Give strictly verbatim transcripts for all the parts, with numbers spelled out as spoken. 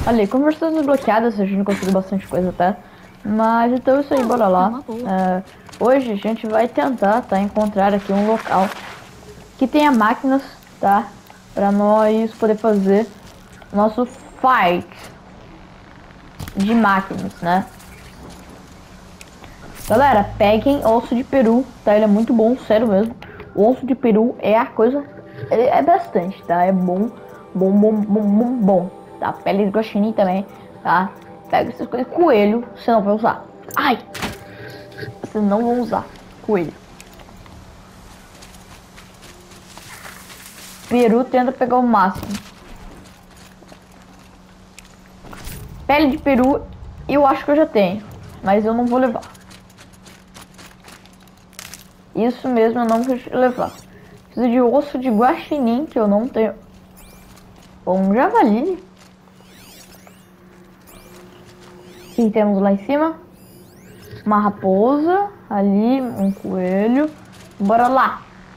Olha, conversas desbloqueadas, a gente conseguiu bastante coisa até. Mas então é isso aí, bora lá. É, hoje a gente vai tentar, tá, encontrar aqui um local que tenha máquinas, tá? Pra nós poder fazer nosso fight de máquinas, né? Galera, peguem osso de peru, tá? Ele é muito bom, sério mesmo. O osso de peru é a coisa... É, é bastante, tá? É bom, bom, bom, bom, bom, bom. Tá? Pele de guaxinim também, tá? Pega essas coisas. Coelho, você não vai usar. Ai! Vocês não vão usar coelho. Peru tenta pegar o máximo. Pele de peru, eu acho que eu já tenho. Mas eu não vou levar. Isso mesmo, eu não vou levar. Preciso de osso de guaxinim, que eu não tenho. Um javali. O que temos lá em cima? Uma raposa. Ali, um coelho. Bora lá.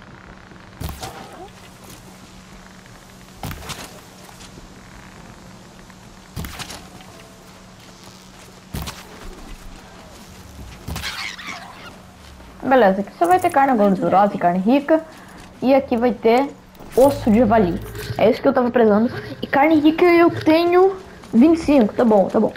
Beleza, aqui só vai ter carne gordurosa e carne rica. E aqui vai ter osso de javali. É isso que eu tava precisando. E carne rica eu tenho vinte e cinco. Tá bom, tá bom.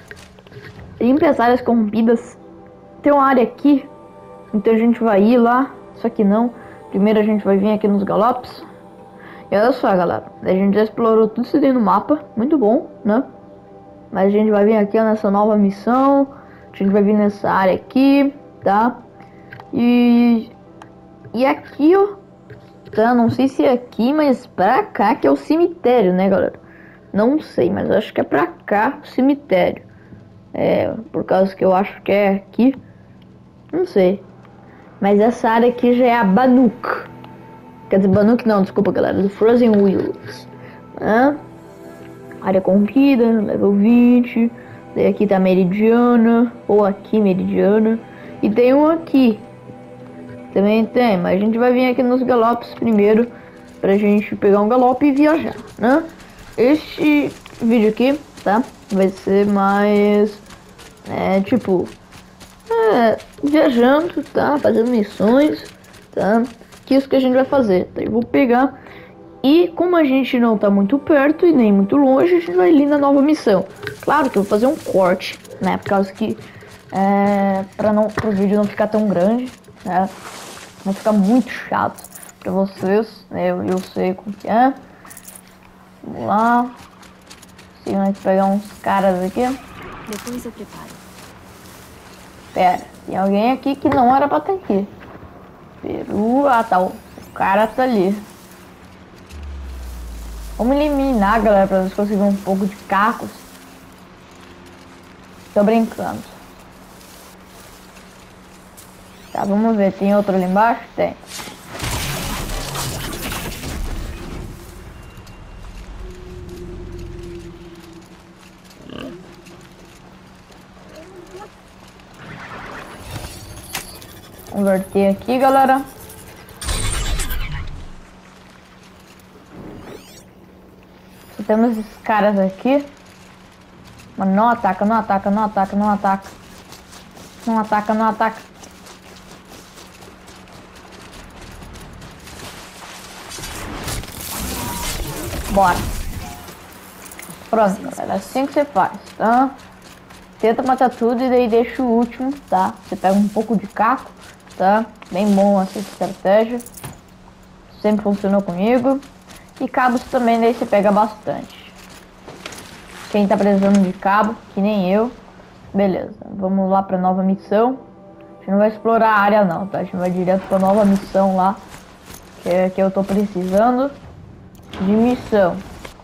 Limpe áreas corrompidas. Tem uma área aqui. Então a gente vai ir lá. Só que não. Primeiro a gente vai vir aqui nos galopes. E olha só, galera. A gente já explorou tudo isso aí no mapa. Muito bom, né? Mas a gente vai vir aqui ó, nessa nova missão. A gente vai vir nessa área aqui, tá? E... E aqui, ó. Tá? Não sei se é aqui, mas pra cá que é o cemitério, né, galera? Não sei, mas acho que é pra cá o cemitério. É, por causa que eu acho que é aqui. Não sei. Mas essa área aqui já é a Banuk. Quer dizer, Banuk não, desculpa, galera. Do Frozen Wilds. Né? Área corrompida, level vinte. Daí aqui tá Meridiana. Ou aqui, Meridiana. E tem um aqui. Também tem, mas a gente vai vir aqui nos galopes primeiro. Pra gente pegar um galope e viajar, né? Este vídeo aqui, tá? Vai ser mais... É, tipo... É, viajando, tá? Fazendo missões, tá? Que é isso que a gente vai fazer, tá? Eu vou pegar... E como a gente não tá muito perto e nem muito longe, a gente vai ali na nova missão. Claro que eu vou fazer um corte, né? Por causa que... É, pra não, pro vídeo não ficar tão grande, né? Vai ficar muito chato pra vocês, né? Eu, eu sei como que é. Vamos lá. Se nós pegar uns caras aqui. Depois eu preparo. Pera, tem alguém aqui que não era pra estar aqui. Peru, ah tá, o cara tá ali. Vamos eliminar, galera, pra nós conseguirmos um pouco de cacos. Tô brincando. Tá, vamos ver, tem outro ali embaixo? Tem. Converter aqui, galera. Só temos esses caras aqui. Mano, não ataca, não ataca, não ataca, não ataca. Não ataca, não ataca. Bora. Pronto, galera. Assim que você faz, tá? Tenta matar tudo e daí deixa o último, tá? Você pega um pouco de caco, tá? Bem bom essa estratégia. Sempre funcionou comigo. E cabos também, daí você pega bastante. Quem tá precisando de cabo, que nem eu. Beleza, vamos lá pra nova missão. A gente não vai explorar a área não, tá? A gente vai direto pra nova missão lá. Que é que eu tô precisando de missão.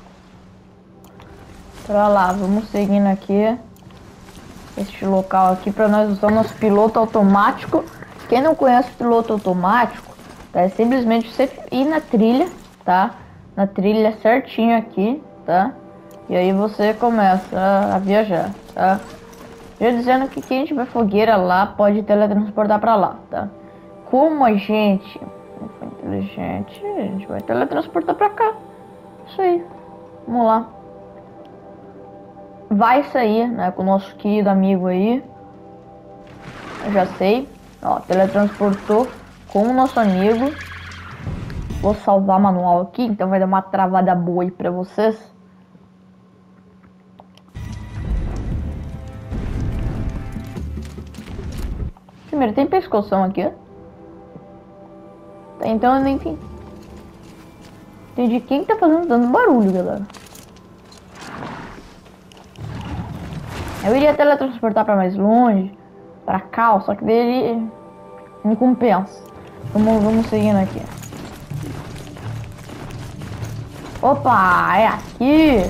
Pra lá, vamos seguindo aqui. Este local aqui pra nós usar nosso piloto automático. Quem não conhece o piloto automático, tá? É simplesmente você ir na trilha, tá? Na trilha certinho aqui, tá? E aí você começa a viajar, tá? Já dizendo que quem tiver fogueira lá pode teletransportar pra lá, tá? Como a gente não foi inteligente, a gente vai teletransportar pra cá. Isso aí. Vamos lá. vai sair, né, com o nosso querido amigo aí. Eu já sei. Ó, teletransportou com o nosso amigo. Vou salvar manual aqui, então vai dar uma travada boa aí pra vocês. Primeiro, tem pescoção aqui, ó. Então eu nem entendi. Entendi quem tá fazendo tanto barulho, galera. Eu iria teletransportar pra mais longe, pra cá, só que dele me compensa. Vamos, vamos seguindo aqui. Opa, é aqui.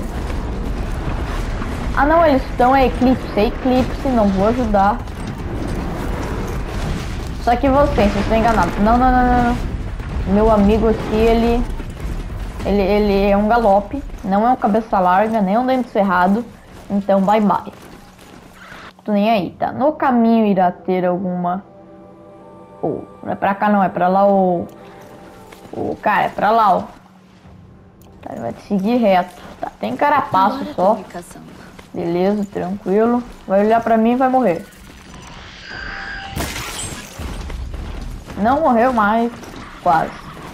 Ah não, eles estão, é Eclipse, é Eclipse, não vou ajudar. Só que vocês, vocês estão enganados. Não, não, não, não, não. Meu amigo aqui, ele, ele, ele é um galope, não é um cabeça larga, nem um dente cerrado. Então, bye bye. Tô nem aí, tá? No caminho irá ter alguma... Oh, não é pra cá não, é pra lá o... O cara, é pra lá, ó. Tá, ele vai te seguir reto. Tá, tem carapaço só. Beleza, tranquilo. Vai olhar pra mim e vai morrer. Não morreu mais. Quase.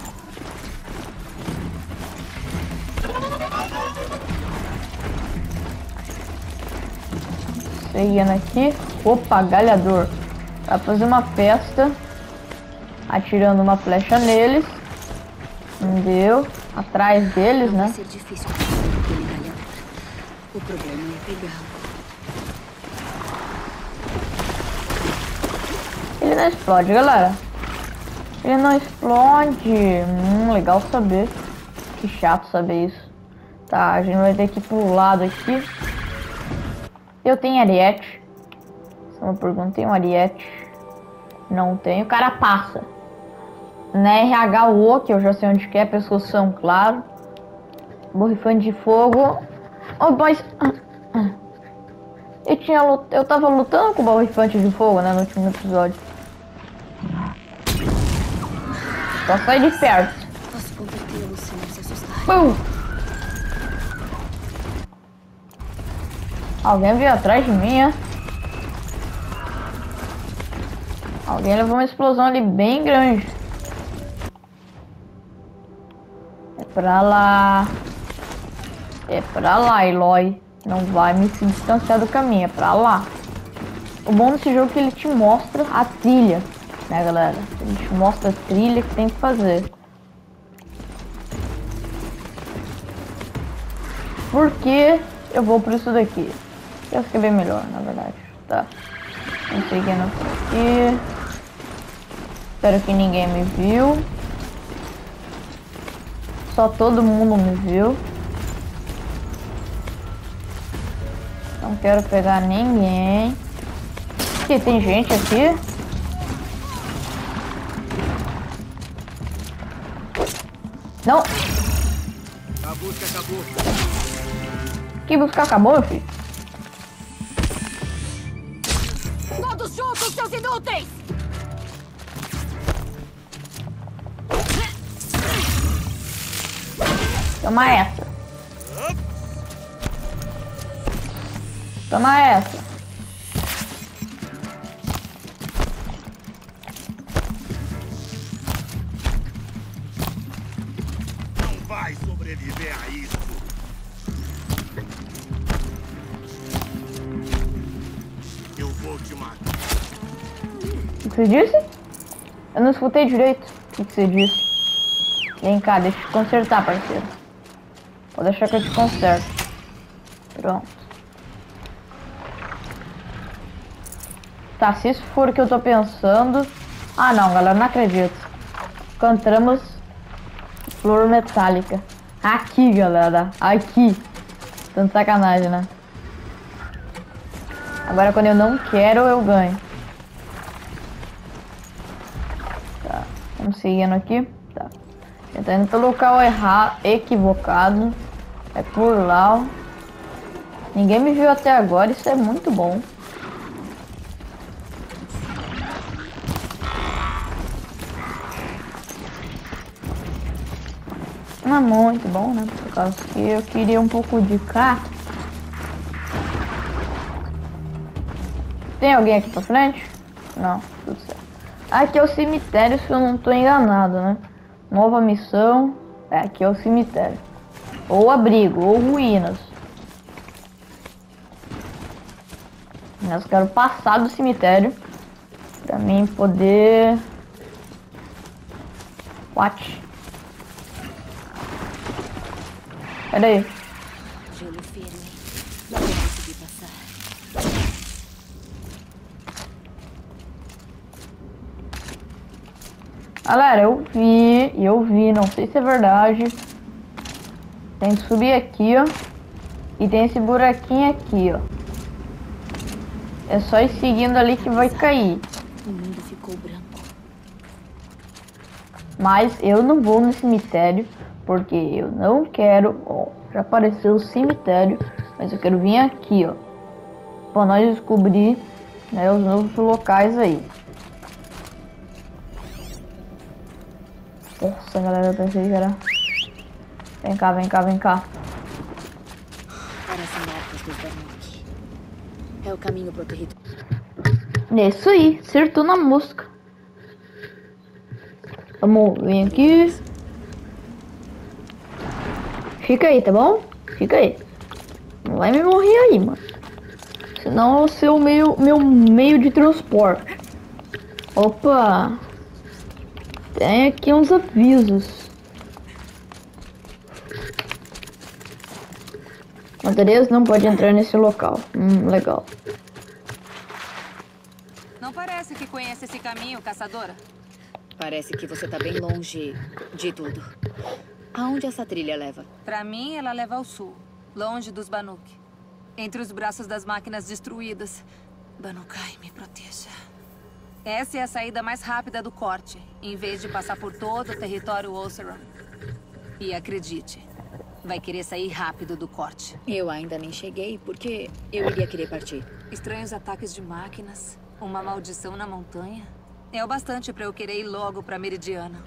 Seguindo aqui. Opa, galhador. Vai fazer uma festa. Atirando uma flecha neles. Não deu. Atrás deles, né? Vai ser difícil aquele galhador. O problema é pegá-lo. Ele não explode, galera. Ele não explode. Hum, legal saber. Que chato saber isso. Tá, a gente vai ter que ir pro lado aqui. Eu tenho ariete. Essa é uma pergunta. Tem um ariete? Não tenho. O cara passa. Na R H O, que eu já sei onde que é. Pescoção, claro. Borrifante de fogo. Oh, mas... Eu, tinha lut... eu tava lutando com o borrifante de fogo, né? No último episódio. Só sai de perto. Posso convertê-lo se não se assustar. Pum! Alguém veio atrás de mim, é? Alguém levou uma explosão ali bem grande. É pra lá. É pra lá, Eloy. Não vai me se distanciar do caminho, é pra lá. O bom desse jogo é que ele te mostra a trilha, né, galera? Ele te mostra a trilha que tem que fazer. Por que eu vou por isso daqui? Eu acho que é bem melhor, na verdade. Tá. Vamos seguindo por aqui. Espero que ninguém me viu. Só todo mundo me viu. Não quero pegar ninguém. Aqui tem gente aqui. Não. A busca acabou. Que busca acabou, meu filho? Todos juntos, seus inúteis! Toma essa. Toma essa. Não vai sobreviver a isso. Eu vou te matar. O que você disse? Eu não escutei direito. O que você disse? Vem cá, deixa eu te consertar, parceiro. Pode deixar que eu te conserto. Pronto. Tá, se isso for o que eu tô pensando... Ah, não, galera, não acredito. Encontramos flor metálica. Aqui, galera. Aqui. Tanto sacanagem, né? Agora, quando eu não quero, eu ganho. Tá, vamos seguindo aqui. Tá. Eu tô indo pelo local errado, equivocado. É por lá, ó. Ninguém me viu até agora, isso é muito bom. Não é muito bom, né? Por causa que eu queria um pouco de cá. Tem alguém aqui pra frente? Não, tudo certo. Aqui é o cemitério, se eu não tô enganado, né? Nova missão. É, aqui é o cemitério. Ou abrigo, ou ruínas. Mas eu quero passar do cemitério pra mim poder... What? Pera aí. Gelo firme. Não vou conseguir passar. Galera, eu vi, eu vi, não sei se é verdade. Tem que subir aqui, ó. E tem esse buraquinho aqui, ó. É só ir seguindo ali que vai cair. O mundo ficou branco. Mas eu não vou no cemitério, porque eu não quero... Ó, já apareceu o cemitério, mas eu quero vir aqui, ó. Pra nós descobrir, né, os novos locais aí. Nossa, galera, eu pensei que era... Vem cá, vem cá, vem cá. Parecem marcas dos Banuk. É o caminho pro território. É isso aí, acertou na mosca. Vamos, vem aqui. Fica aí, tá bom? Fica aí. Não vai me morrer aí, mano. Senão eu vou ser o meu, meu meio de transporte. Opa! Tem aqui uns avisos. Andrés não pode entrar nesse local. Hum, legal. Não parece que conhece esse caminho, caçadora. Parece que você tá bem longe de tudo. Aonde essa trilha leva? Pra mim, ela leva ao sul, longe dos Banuk. Entre os braços das máquinas destruídas. Banukai, me proteja. Essa é a saída mais rápida do corte, em vez de passar por todo o território Oseram. E acredite, vai querer sair rápido do corte. Eu ainda nem cheguei, porque eu iria querer partir. Estranhos ataques de máquinas, uma maldição na montanha. É o bastante pra eu querer ir logo pra Meridiana.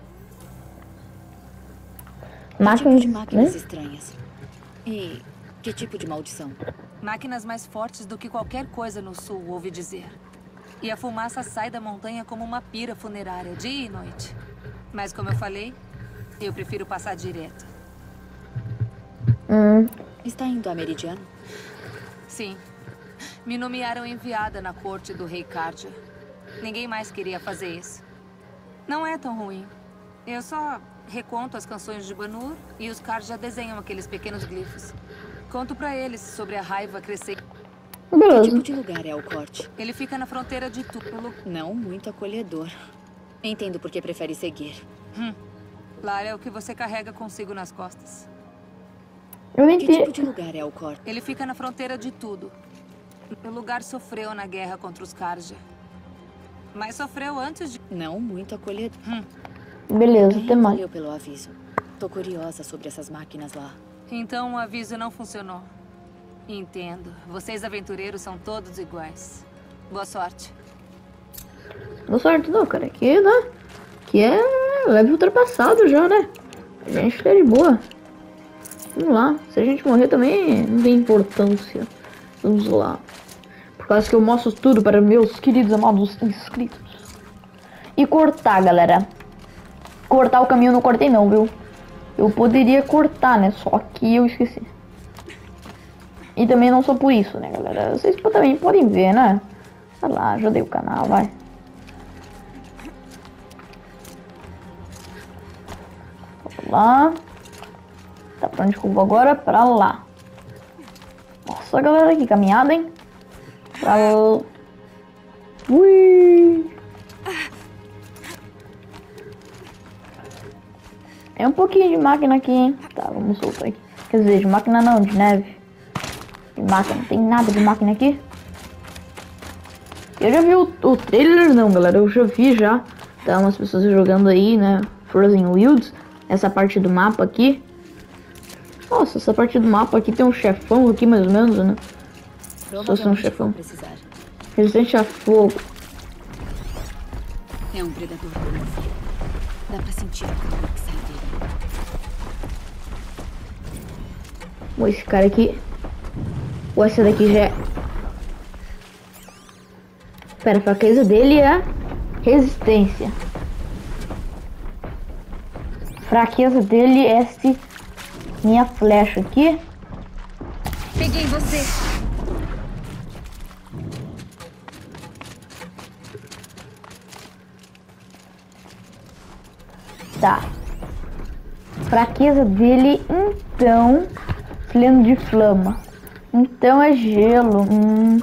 Que tipo de Máquinas, máquinas né? estranhas? E que tipo de maldição? Máquinas mais fortes do que qualquer coisa no sul, ouvi dizer. E a fumaça sai da montanha como uma pira funerária, dia e noite. Mas como eu falei, eu prefiro passar direto. Hum, Está indo a Meridiano? Sim. Me nomearam enviada na corte do rei Karja. Ninguém mais queria fazer isso. Não é tão ruim. Eu só reconto as canções de Banur e os Karja desenham aqueles pequenos glifos. Conto pra eles sobre a raiva crescer. Que beleza. tipo de lugar é o corte? Ele fica na fronteira de Túmulo. Não muito acolhedor. Entendo por que prefere seguir. Hum. Lara é o que você carrega consigo nas costas. Eu Que tipo entendi. de lugar é o corte? Ele fica na fronteira de tudo. O lugar sofreu na guerra contra os Karja. Mas sofreu antes de... Não muito acolhedor. Hum. Beleza, até mais. Valeu pelo aviso. Tô curiosa sobre essas máquinas lá. Então o aviso não funcionou. Entendo. Vocês aventureiros são todos iguais. Boa sorte. Boa sorte não, cara. Aqui, né? Que é leve ultrapassado já, né? A gente tá de boa. Vamos lá. Se a gente morrer também não tem importância. Vamos lá. Por causa que eu mostro tudo para meus queridos amados inscritos. E cortar, galera. Cortar o caminho eu não cortei não, viu? Eu poderia cortar, né? Só que eu esqueci. E também não só por isso, né, galera? Vocês também podem ver, né? Vai lá, ajudei o canal, vai. Vamos lá. Tá pra onde que eu vou agora? Pra lá. Nossa, galera, que caminhada, hein? Pra lá. Ui! É um pouquinho de máquina aqui, hein? Tá, vamos soltar aqui. Quer dizer, de máquina não, de neve. De máquina, não tem nada de máquina aqui. Eu já vi o, o trailer, não, galera. Eu já vi já. Tá, umas pessoas jogando aí, né? Frozen Wilds. Essa parte do mapa aqui. Nossa, essa parte do mapa aqui tem um chefão aqui, mais ou menos, né? Só se um chefão. Precisar. Resistente a fogo. É um predador como eu vi. Dá pra sentir o calor que sai dele. Ou esse cara aqui. Ou essa daqui já é. Pera, a fraqueza dele é resistência. Fraqueza dele é esse minha flecha aqui. Peguei você. Tá. Fraqueza dele, então, pleno de flama. Então é gelo. Hum.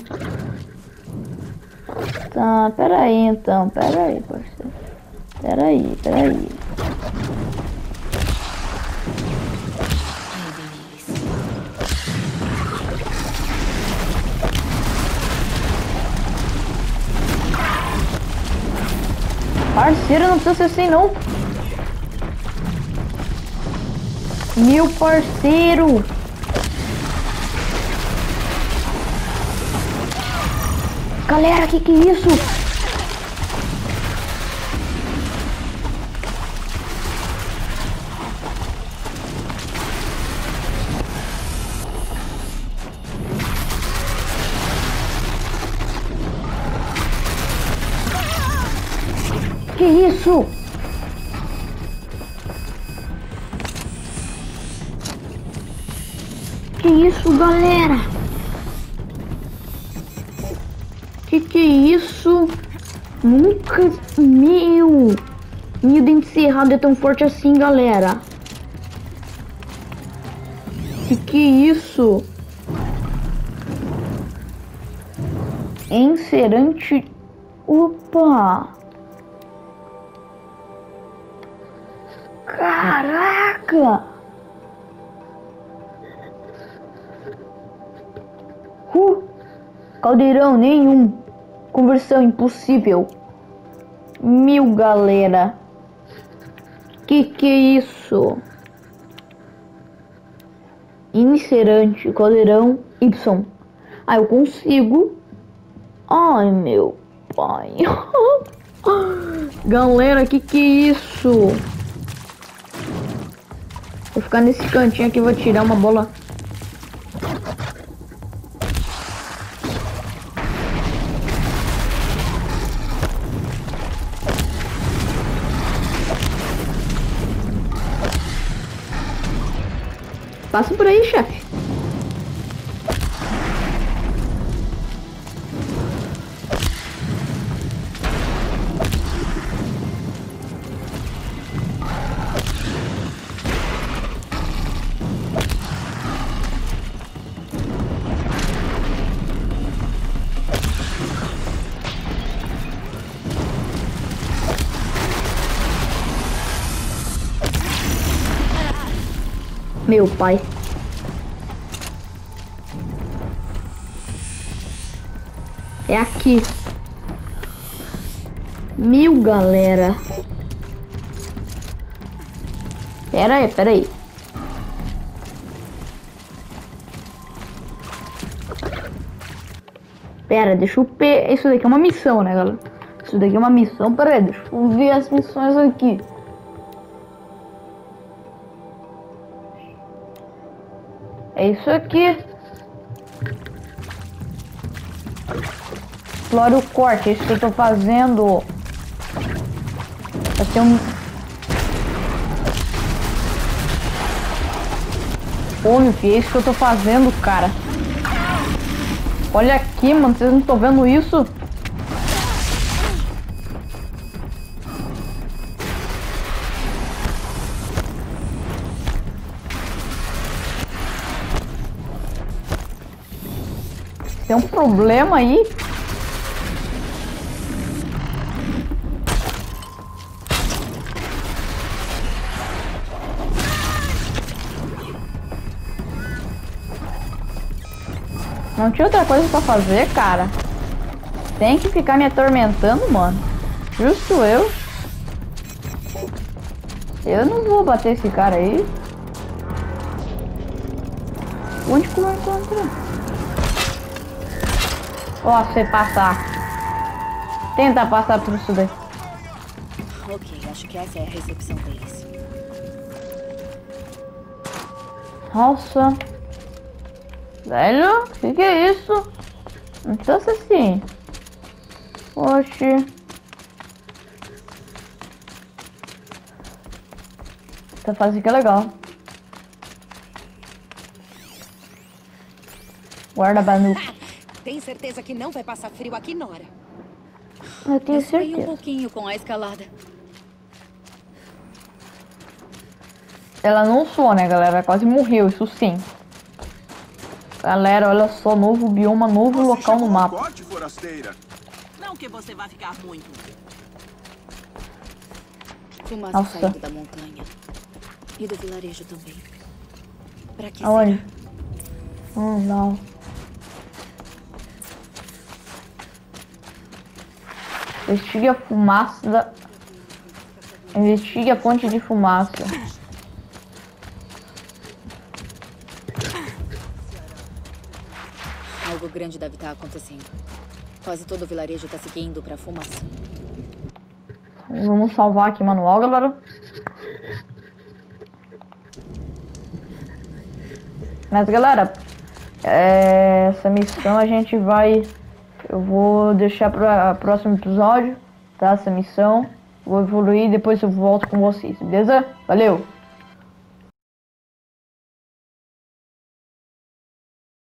Tá, peraí então, peraí, parceiro. Peraí, peraí. Parceiro, não precisa ser assim não. Meu parceiro. Galera, que que é isso? Que isso? Que isso, galera? Que que é isso? Nunca... Meu... Meu dente cerrado é tão forte assim, galera. Que que é isso? Encerante... Opa! Caraca! Uh, caldeirão nenhum. Conversão impossível. Mil, galera. Que que é isso? Incerante, caldeirão Y. Ah, eu consigo. Ai, meu pai. Galera, que que é isso? Vou ficar nesse cantinho aqui, vou tirar uma bola. Passa por aí, chefe. Meu pai. É aqui. Mil, galera. Pera aí, pera aí. Pera, deixa eu pe... Isso daqui é uma missão, né, galera? Isso daqui é uma missão. Pera aí, deixa eu ver as missões aqui. É isso aqui. Explore o corte, é isso que eu tô fazendo. Vai ter um... Pô, meu filho, é isso que eu tô fazendo, cara. Olha aqui, mano, vocês não estão vendo isso? Tem um problema aí. Não tinha outra coisa pra fazer, cara. Tem que ficar me atormentando, mano. Justo eu. Eu não vou bater esse cara aí. Onde que eu vou encontrar? Ó, você passar. Tenta passar por isso daí. Ok, acho que essa é a recepção deles. Nossa. Velho, o que, que é isso? Não precisa ser assim. Oxi. Essa fase aqui é legal. Guarda banuque. Tem certeza que não vai passar frio aqui, Nora? Eu tenho Eu suei um certeza. pouquinho com a escalada. Ela não suou, né, galera? Ela quase morreu, isso sim. Galera, olha só, novo bioma, novo Você local no chegou mapa. forte, forasteira. Não que você vai ficar muito. Fumaça Nossa. saindo da montanha. E do vilarejo também. Pra que Aonde? será? Hum, não. Investigue a fumaça da... Investigue a fonte de fumaça. Algo grande deve estar acontecendo. Quase todo o vilarejo tá seguindo pra fumaça. Vamos salvar aqui manual, galera. Mas, galera, é, essa missão a gente vai... Eu vou deixar para o próximo episódio, tá? Essa missão. Vou evoluir e depois eu volto com vocês, beleza? Valeu!